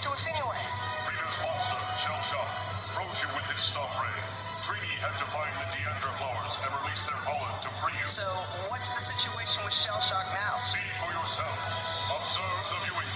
to us anyway? Reader's monster, Shell Shock, froze you with his stomp ray. Trini had to find the Deandra flowers and release their pollen to free you. So, what's the situation with Shell Shock now? See for yourself. Observe the viewing